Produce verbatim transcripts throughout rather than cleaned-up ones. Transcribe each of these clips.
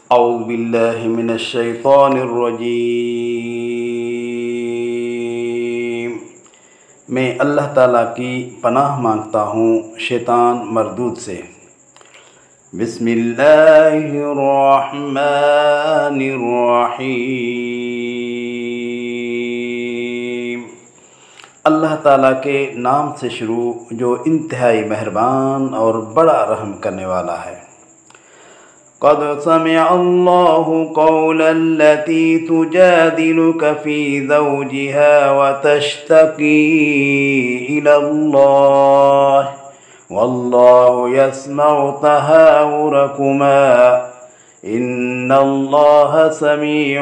اعوذ باللہ من الشیطان الرجیم۔ میں اللہ تعالیٰ کی پناہ مانگتا ہوں شیطان مردود سے۔ بسم اللہ الرحمن الرحیم۔ اللہ تعالیٰ کے نام سے شروع جو انتہائی مہربان اور بڑا رحم کرنے والا ہے۔ قد سمع اللہ قول التي تجادلك في زوجها وتشتكي إلى الله والله يسمع تهاوركما إن الله سميع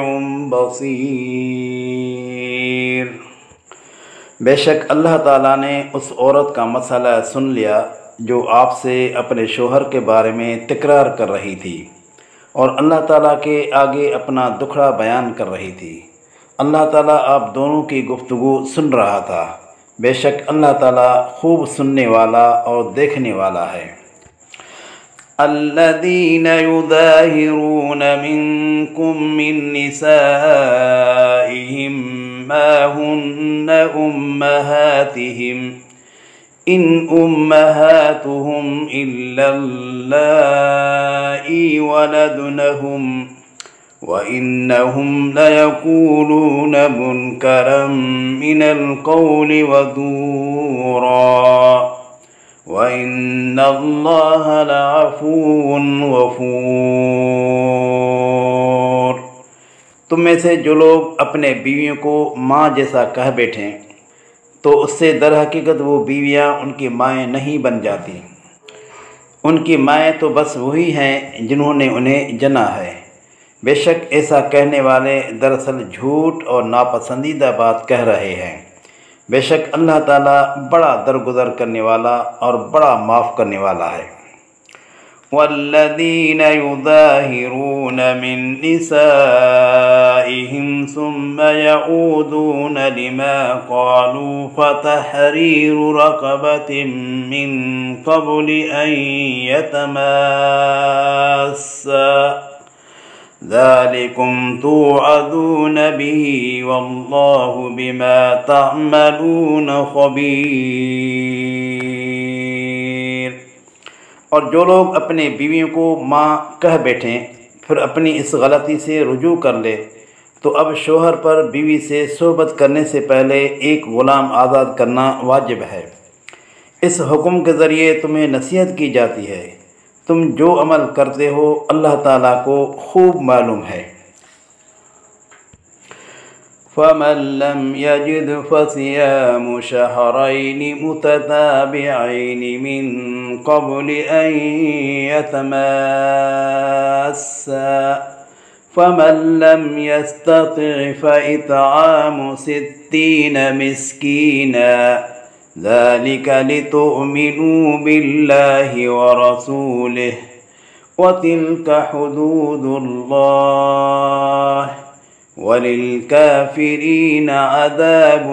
بصير۔ بے شک اللہ تعالیٰ نے اس عورت کا مسئلہ سن لیا جو آپ سے اپنے شوہر کے بارے میں تکرار کر رہی تھی اور اللہ تعالیٰ کے آگے اپنا دکھڑا بیان کر رہی تھی۔ اللہ تعالیٰ آپ دونوں کی گفتگو سن رہا تھا۔ بے شک اللہ تعالیٰ خوب سننے والا اور دیکھنے والا ہے۔ الذين يظاهرون منكم من نسائهم ما هن أمهاتهم إن أمهاتهم إلا اللائي ولدنهم وإنهم ليقولون منكرا من القول وزورا وإن الله لعفو غفور۔ تم میں سے جو لوگ اپنے بیویوں کو ماں جیسا کہہ بیٹھیں تو اس سے در حقیقت وہ بیویاں ان کی مائیں نہیں بن جاتی۔ ان کی مائیں تو بس وہی ہیں جنہوں نے انہیں جنا ہے۔ بے شک ایسا کہنے والے دراصل جھوٹ اور ناپسندیدہ بات کہہ رہے ہیں۔ بے شک اللہ تعالیٰ بڑا درگزر کرنے والا اور بڑا معاف کرنے والا ہے۔ والذین یظاہرون من نسائهم ثم یعودون لما قالوا فتحریر رقبة من قبل ان یتماسا ذالکم توعدون به واللہ بما تعملون خبیر۔ اور جو لوگ اپنے بیویوں کو ماں کہہ بیٹھیں پھر اپنی اس غلطی سے رجوع کر لے تو اب شوہر پر بیوی سے صحبت کرنے سے پہلے ایک غلام آزاد کرنا واجب ہے۔ اس حکم کے ذریعے تمہیں نصیحت کی جاتی ہے۔ تم جو عمل کرتے ہو اللہ تعالیٰ کو خوب معلوم ہے۔ فَمَن لَّمْ يَجِدْ فَصِيَامُ شَهْرَيْنِ مُتَتَابِعَيْنِ مِن قَبْلِ أَن يَتَمَاسَّا فَمَن لَّمْ يَسْتَطِعْ فَإِطْعَامُ سِتِّينَ مِسْكِينًا ذَلِكَ لِتُؤْمِنُوا بِاللَّهِ وَرَسُولِهِ وَتِلْكَ حُدُودُ اللَّهِ وَلِلْكَافِرِينَ عَذَابٌ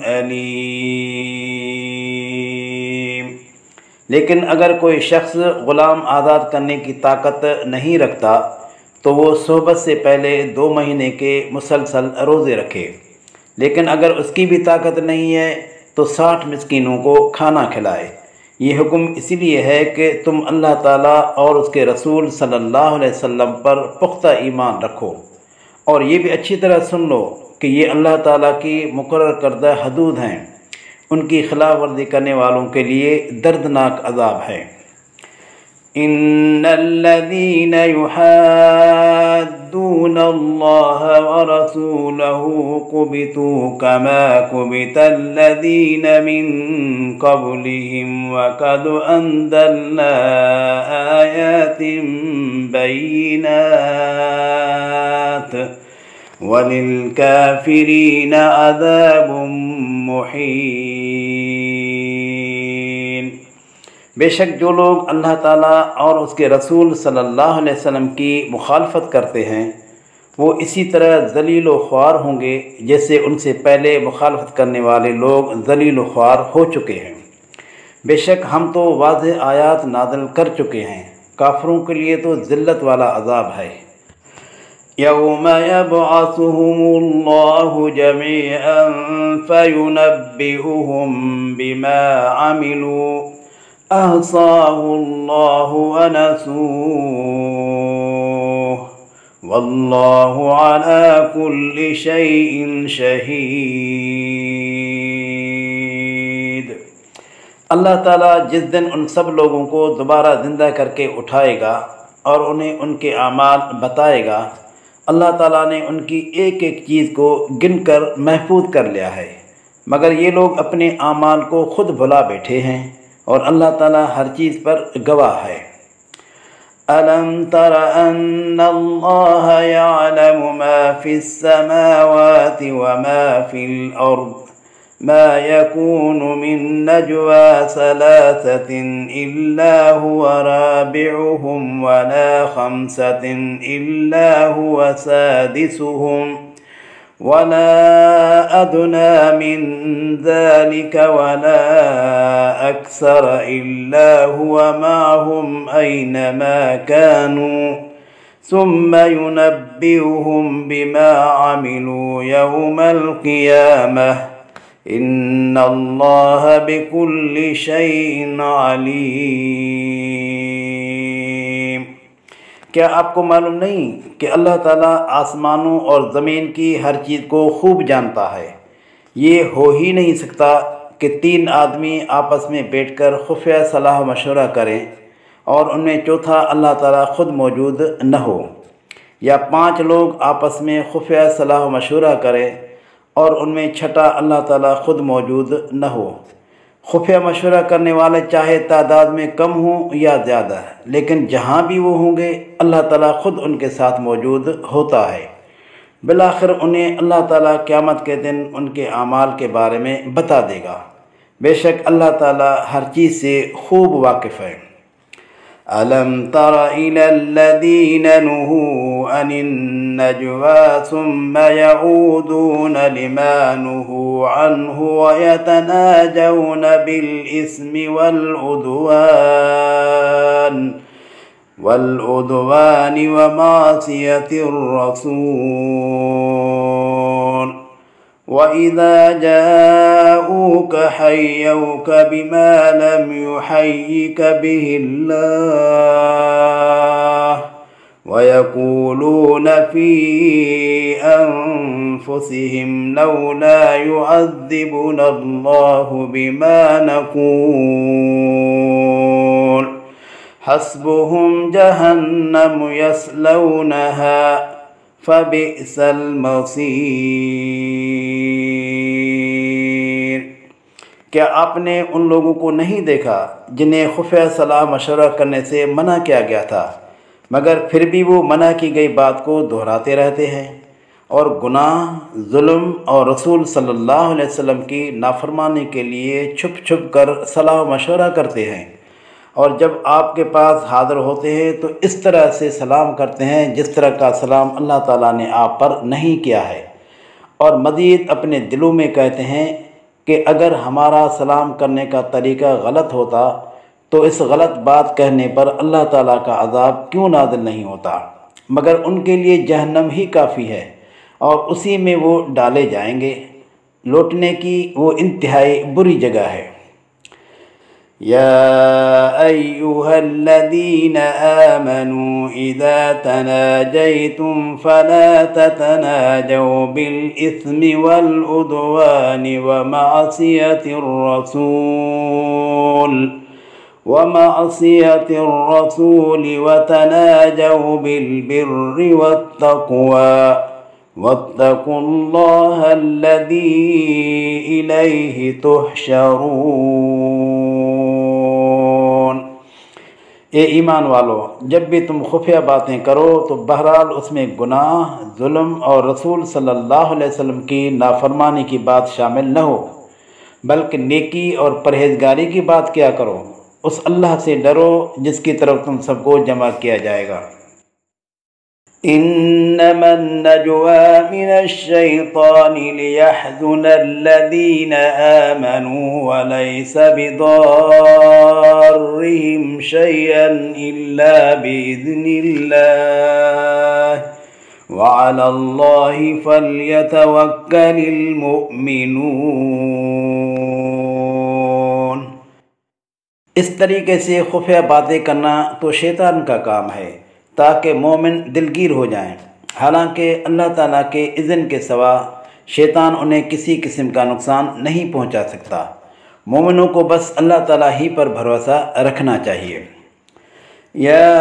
أَلِيمٌ۔ لیکن اگر کوئی شخص غلام آزاد کرنے کی طاقت نہیں رکھتا تو وہ صحبت سے پہلے دو مہینے کے مسلسل روزے رکھے۔ لیکن اگر اس کی بھی طاقت نہیں ہے تو ساٹھ مسکینوں کو کھانا کھلائے۔ یہ حکم اسی لیے ہے کہ تم اللہ تعالیٰ اور اس کے رسول صلی اللہ علیہ وسلم پر پختہ ایمان رکھو، اور یہ بھی اچھی طرح سن لو کہ یہ اللہ تعالیٰ کی مقرر کردہ حدود ہیں۔ ان کی خلاف ورزی کرنے والوں کے لیے دردناک عذاب ہے۔ ان الذين يحادون الله ورسوله كبتوا كما كبت الذين من قبلهم وقد انزلنا آيات بينات وللكافرين عذاب محين۔ بے شک جو لوگ اللہ تعالیٰ اور اس کے رسول صلی اللہ علیہ وسلم کی مخالفت کرتے ہیں وہ اسی طرح ذلیل و خوار ہوں گے جیسے ان سے پہلے مخالفت کرنے والے لوگ ذلیل و خوار ہو چکے ہیں۔ بے شک ہم تو واضح آیات نازل کر چکے ہیں، کافروں کے لیے تو ذلت والا عذاب ہے۔ يوم يبعثهم الله جميعا فينبئهم بما عملوا أحصاه الله ونسوه والله على كل شيء شهيد۔ اللہ تعالیٰ جس دن ان سب لوگوں کو دوبارہ زندہ کر کے اٹھائے گا اور انہیں ان کے اعمال بتائے گا، اللہ تعالیٰ نے ان کی ایک ایک چیز کو گن کر محفوظ کر لیا ہے، مگر یہ لوگ اپنے اعمال کو خود بھلا بیٹھے ہیں اور اللہ تعالیٰ ہر چیز پر گواہ ہے۔ أَلَمْ تَرَ أَنَّ اللَّهَ يَعْلَمُ مَا فِي السَّمَاوَاتِ وَمَا فِي الْأَرْضِ مَا يَكُونُ مِن نَّجْوَى ثَلَاثَةٍ إِلَّا هُوَ رَابِعُهُمْ وَلَا خَمْسَةٍ إِلَّا هُوَ سَادِسُهُمْ وَلَا أَدْنَىٰ مِن ذَلِكَ وَلَا أَكْثَرَ إِلَّا هُوَ مَعَهُمْ أَيْنَمَا كَانُوا ثُمَّ يُنَبِّئُهُم بِمَا عَمِلُوا يَوْمَ الْقِيَامَةِ إِنَّ اللَّهَ بِكُلِّ شَيْءٍ عَلِيمٌ۔ کیا آپ کو معلوم نہیں کہ اللہ تعالیٰ آسمانوں اور زمین کی ہر چیز کو خوب جانتا ہے؟ یہ ہو ہی نہیں سکتا کہ تین آدمی آپس میں بیٹھ کر خفیہ صلاح مشورہ کریں اور ان میں چوتھا اللہ تعالیٰ خود موجود نہ ہو، یا پانچ لوگ آپس میں خفیہ صلاح مشورہ کریں اور ان میں چھٹا اللہ تعالیٰ خود موجود نہ ہو۔ خفیہ مشورہ کرنے والے چاہے تعداد میں کم ہوں یا زیادہ، لیکن جہاں بھی وہ ہوں گے اللہ تعالیٰ خود ان کے ساتھ موجود ہوتا ہے۔ بالآخر انہیں اللہ تعالیٰ قیامت کے دن ان کے اعمال کے بارے میں بتا دے گا، بے شک اللہ تعالیٰ ہر چیز سے خوب واقف ہے۔ أَلَمْ تَرَ إِلَى الَّذِينَ نُهُوا عَنِ النَّجْوَى ثُمَّ يَعُودُونَ لِمَا نُهُوا عَنْهُ وَيَتَنَاجَوْنَ بِالْإِثْمِ وَالْعُدْوَانِ وَالْعُدْوَانِ وَمَعْصِيَتِ الرَّسُولِ وَإِذَا جَاءُوكَ حَيَّوْكَ بِمَا لَمْ يُحَيِّكَ بِهِ اللَّهُ وَيَقُولُونَ فِي أَنفُسِهِمْ لَوْلَا يُعَذِّبُنَا اللَّهُ بِمَا نَقُولُ حَسْبُهُمْ جَهَنَّمُ يَصْلَوْنَهَا فَبِئْسَ الْمَصِيرُ۔ کیا آپ نے ان لوگوں کو نہیں دیکھا جنہیں خفیہ صلاح مشورہ کرنے سے منع کیا گیا تھا، مگر پھر بھی وہ منع کی گئی بات کو دہراتے رہتے ہیں اور گناہ، ظلم اور رسول صلی اللہ علیہ وسلم کی نافرمانی کے لیے چھپ چھپ کر صلاح مشورہ کرتے ہیں، اور جب آپ کے پاس حاضر ہوتے ہیں تو اس طرح سے سلام کرتے ہیں جس طرح کا سلام اللہ تعالیٰ نے آپ پر نہیں کیا ہے، اور مزید اپنے دلوں میں کہتے ہیں کہ اگر ہمارا سلام کرنے کا طریقہ غلط ہوتا تو اس غلط بات کہنے پر اللہ تعالیٰ کا عذاب کیوں نازل نہیں ہوتا، مگر ان کے لیے جہنم ہی کافی ہے اور اسی میں وہ ڈالے جائیں گے، لوٹنے کی وہ انتہائی بری جگہ ہے۔ يا أيها الذين آمنوا إذا تناجيتم فلا تتناجوا بالإثم والعدوان ومعصية الرسول ومعصية الرسول وتناجوا بالبر والتقوى واتقوا الله الذي إليه تحشرون۔ اے ایمان والو، جب بھی تم خفیہ باتیں کرو تو بہرحال اس میں گناہ، ظلم اور رسول صلی اللہ علیہ وسلم کی نافرمانی کی بات شامل نہ ہو، بلکہ نیکی اور پرہیزگاری کی بات کیا کرو۔ اس اللہ سے ڈرو جس کی طرف تم سب کو جمع کیا جائے گا۔ انما النجوى من الشيطان ليحزن الذين آمنوا وليس بضارهم شيئا إلا بإذن الله وعلى الله فليتوكل المؤمنون۔ اس طریقے سے خفیہ باتیں کرنا تو شیطان کا کام ہے تاکہ مومن دلگیر ہو جائیں، حالانکہ اللہ تعالیٰ کے اذن کے سوا شیطان انہیں کسی قسم کا نقصان نہیں پہنچا سکتا۔ مومنوں کو بس اللہ تعالیٰ ہی پر بھروسہ رکھنا چاہیے۔ یا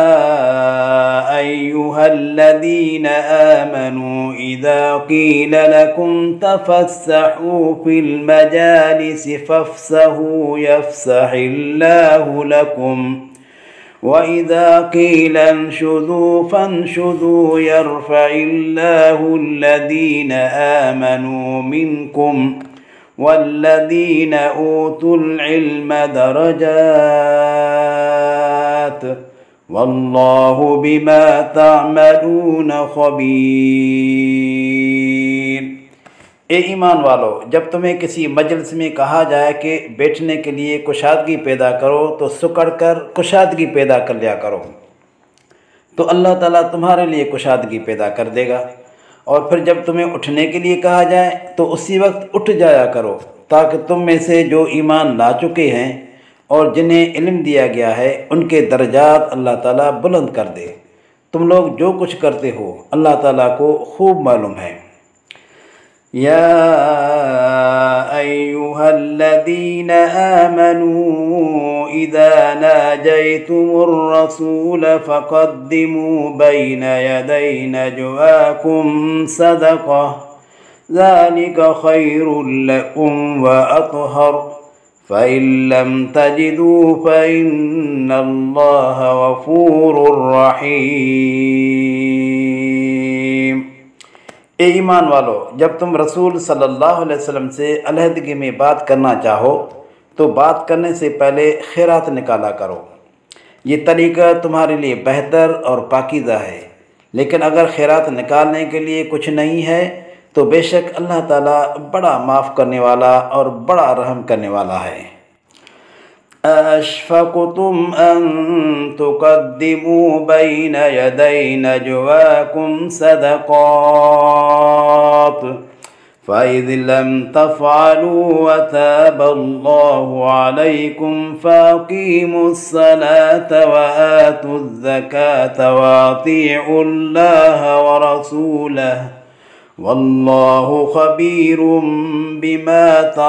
ایہا الذین آمنوا اذا قیل لکم تفسحوا فی المجالس فافسحوا یفسح اللہ لکم وَإِذَا قِيلَ انشُزُوا فَانشُزُوا يَرْفَعِ اللَّهُ الَّذِينَ آمَنُوا مِنكُمْ وَالَّذِينَ أُوتُوا الْعِلْمَ دَرَجَاتٍ وَاللَّهُ بِمَا تَعْمَلُونَ خَبِيرٌ۔ اے ایمان والو، جب تمہیں کسی مجلس میں کہا جائے کہ بیٹھنے کے لیے کشادگی پیدا کرو تو سکڑ کر کشادگی پیدا کر لیا کرو، تو اللہ تعالیٰ تمہارے لیے کشادگی پیدا کر دے گا۔ اور پھر جب تمہیں اٹھنے کے لیے کہا جائے تو اسی وقت اٹھ جایا کرو، تاکہ تم میں سے جو ایمان لا چکے ہیں اور جنہیں علم دیا گیا ہے ان کے درجات اللہ تعالیٰ بلند کر دے۔ تم لوگ جو کچھ کرتے ہو اللہ تعالیٰ کو خوب معلوم ہے۔ یا ایہا الذین آمنوا اذا ناجیتم الرسول فقدموا بین یدی نجواکم صدقہ ذلک خیر لکم واطہر فإن لم تجدوا فإن اللہ غفور رحیم۔ اے ایمان والو، جب تم رسول صلی اللہ علیہ وسلم سے علیحدگی میں بات کرنا چاہو تو بات کرنے سے پہلے خیرات نکالا کرو، یہ طریقہ تمہارے لیے بہتر اور پاکیزہ ہے۔ لیکن اگر خیرات نکالنے کے لیے کچھ نہیں ہے تو بے شک اللہ تعالیٰ بڑا معاف کرنے والا اور بڑا رحم کرنے والا ہے۔ أَأَشْفَقْتُمْ أَن تُقَدِّمُوا بَيْنَ يَدَيْ نَجْوَاكُمْ صَدَقَاتٍ فَإِذْ لَمْ تَفْعَلُوا وَتَابَ اللَّهُ عَلَيْكُمْ فَأَقِيمُوا الصَّلَاةَ وَآتُوا الزَّكَاةَ وَأَطِيعُوا اللَّهَ وَرَسُولَهُ وَاللَّهُ خَبِيرٌ بِمَا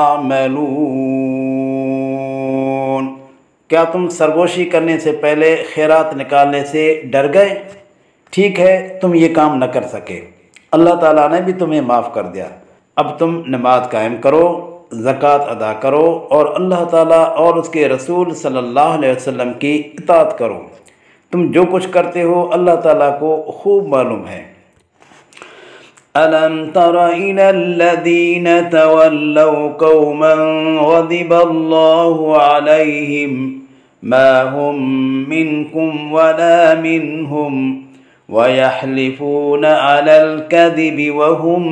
تَعْمَلُونَ۔ کیا تم سرگوشی کرنے سے پہلے خیرات نکالنے سے ڈر گئے؟ ٹھیک ہے، تم یہ کام نہ کر سکے، اللہ تعالیٰ نے بھی تمہیں معاف کر دیا۔ اب تم نماز قائم کرو، زکوٰۃ ادا کرو اور اللہ تعالیٰ اور اس کے رسول صلی اللہ علیہ وسلم کی اطاعت کرو۔ تم جو کچھ کرتے ہو اللہ تعالیٰ کو خوب معلوم ہے۔ أَلَمْ تَرَ إِلَى الَّذِينَ تَوَلَّوْا قَوْمًا غَضِبَ اللَّهُ عَلَيْهِمْ مَا هُمْ مِنْكُمْ وَلَا مِنْهُمْ وَيَحْلِفُونَ عَلَى الْكَذِبِ وَهُمْ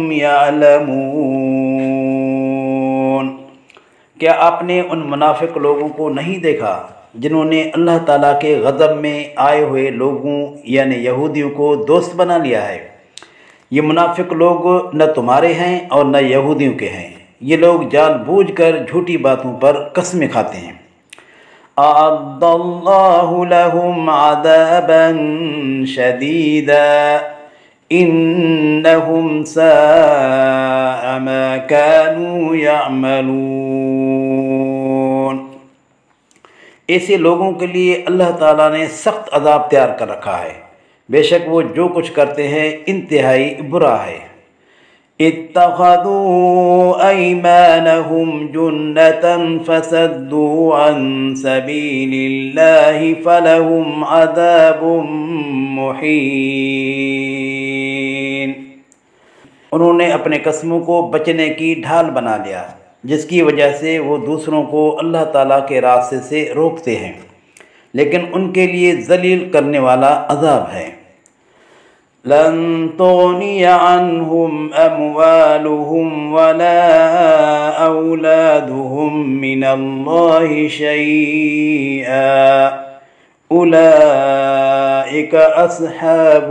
يَعْلَمُونَ۔ کیا آپ نے ان منافق لوگوں کو نہیں دیکھا جنہوں نے اللہ تعالیٰ کے غضب میں آئے ہوئے لوگوں یعنی یہودیوں کو دوست بنا لیا ہے؟ یہ منافق لوگ نہ تمہارے ہیں اور نہ یہودیوں کے ہیں، یہ لوگ جان بوجھ کر جھوٹی باتوں پر قسمیں کھاتے ہیں۔ أَعَدَّ اللَّهُ لَهُمْ عَذَابًا شَدِيدًا إِنَّهُمْ سَاءَ مَا كَانُوا يَعْمَلُونَ۔ ایسے لوگوں کے لیے اللہ تعالیٰ نے سخت عذاب تیار کر رکھا ہے، بے شک وہ جو کچھ کرتے ہیں انتہائی برا ہے۔ اتخذوا ایمانہم جنة فصدوا عن سبیل اللہ فلہم عذاب مہین۔ انہوں نے اپنے قسموں کو بچنے کی ڈھال بنا لیا، جس کی وجہ سے وہ دوسروں کو اللہ تعالیٰ کے راستے سے روکتے ہیں، لیکن ان کے لیے ذلیل کرنے والا عذاب ہے۔ لن تغنی عنہم اموالہم ولا اولادہم من اللہ شیئا اولئک اصحاب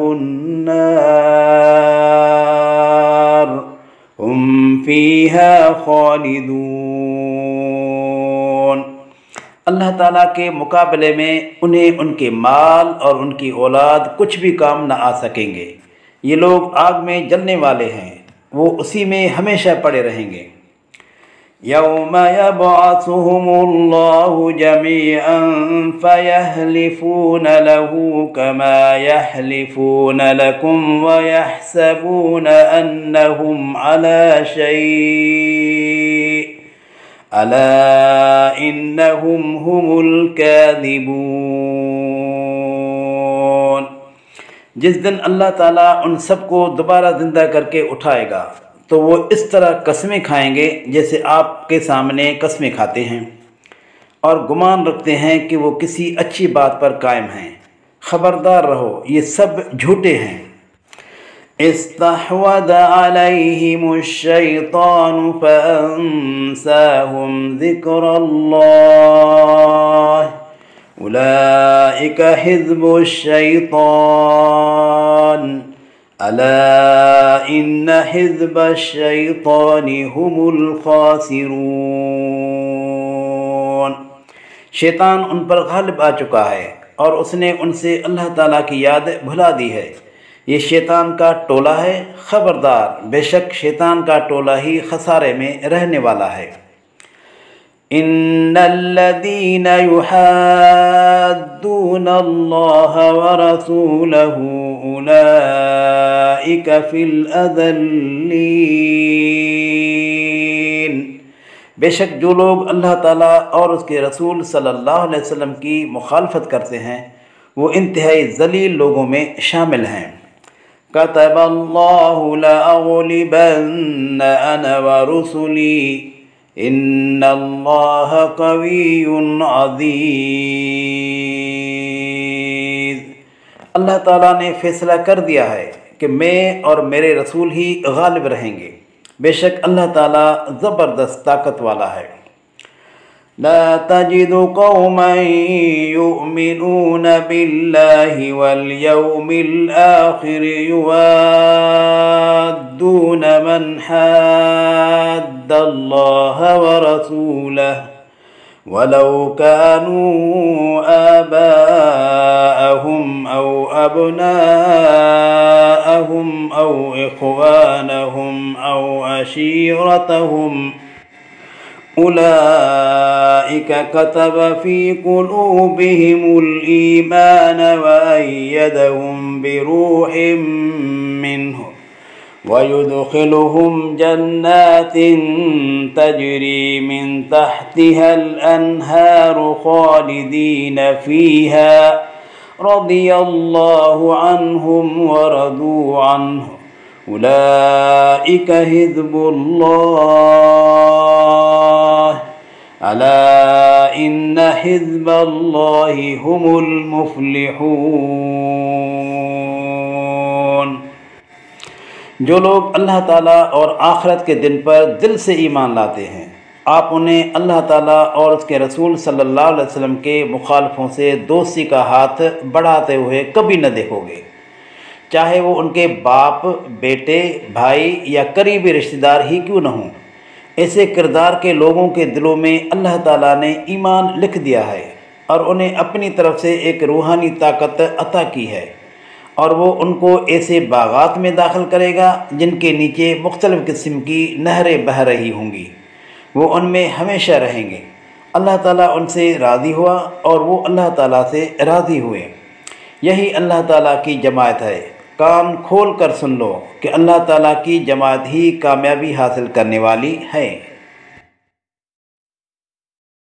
النار ہم فیہا خالدون۔ اللہ تعالیٰ کے مقابلے میں انہیں ان کے مال اور ان کی اولاد کچھ بھی کام نہ آ سکیں گے۔ یہ لوگ آگ میں جلنے والے ہیں، وہ اسی میں ہمیشہ پڑے رہیں گے۔ یوم یبعثہم اللہ جمیعا فیحلفون لہ کما یحلفون لکم ویحسبون انہم علی شیء الا انہم هم الکاذبون۔ جس دن اللہ تعالیٰ ان سب کو دوبارہ زندہ کر کے اٹھائے گا تو وہ اس طرح قسمیں کھائیں گے جیسے آپ کے سامنے قسمیں کھاتے ہیں، اور گمان رکھتے ہیں کہ وہ کسی اچھی بات پر قائم ہیں۔ خبردار رہو، یہ سب جھوٹے ہیں۔ استحوذ علیہم الشیطان فانساہم ذکر اللہ اولئک حزب الشیطان الا ان حزب الشیطان هم الخاسرون۔ شیطان ان پر غالب آ چکا ہے اور اس نے ان سے اللہ تعالیٰ کی یاد بھلا دی ہے۔ یہ شیطان کا ٹولہ ہے، خبردار، بے شک شیطان کا ٹولہ ہی خسارے میں رہنے والا ہے۔ ان الذین یحادون اللہ ورسولہ اولئک فی الاذلین۔ بے شک جو لوگ اللہ تعالیٰ اور اس کے رسول صلی اللہ علیہ وسلم کی مخالفت کرتے ہیں وہ انتہائی ذلیل لوگوں میں شامل ہیں۔ کتب اللہ لأغلبن انا ورسلی ان اللہ قوی عزیز۔ اللہ تعالیٰ نے فیصلہ کر دیا ہے کہ میں اور میرے رسول ہی غالب رہیں گے، بے شک اللہ تعالیٰ زبردست طاقت والا ہے۔ لا تجد قوما يؤمنون بالله واليوم الآخر يوادون من حاد الله ورسوله ولو كانوا آباءهم أو أبناءهم أو إخوانهم أو عشيرتهم أولئك كتب في قلوبهم الإيمان وأيدهم بروح منه ويدخلهم جنات تجري من تحتها الأنهار خالدين فيها رضي الله عنهم ورضوا عنه أولئك حزب الله الا ان حزب اللہ هم المفلحون۔ جو لوگ اللہ تعالیٰ اور آخرت کے دن پر دل سے ایمان لاتے ہیں آپ انہیں اللہ تعالیٰ اور اس کے رسول صلی اللہ علیہ وسلم کے مخالفوں سے دوستی کا ہاتھ بڑھاتے ہوئے کبھی نہ دیکھو گے، چاہے وہ ان کے باپ، بیٹے، بھائی یا قریبی رشتہ دار ہی کیوں نہ ہوں۔ ایسے کردار کے لوگوں کے دلوں میں اللہ تعالیٰ نے ایمان لکھ دیا ہے اور انہیں اپنی طرف سے ایک روحانی طاقت عطا کی ہے، اور وہ ان کو ایسے باغات میں داخل کرے گا جن کے نیچے مختلف قسم کی نہریں بہہ رہی ہوں گی، وہ ان میں ہمیشہ رہیں گے۔ اللہ تعالیٰ ان سے راضی ہوا اور وہ اللہ تعالیٰ سے راضی ہوئے۔ یہی اللہ تعالیٰ کی جماعت ہے۔ کان کھول کر سن لو کہ اللہ تعالیٰ کی جماعت ہی کامیابی حاصل کرنے والی ہے۔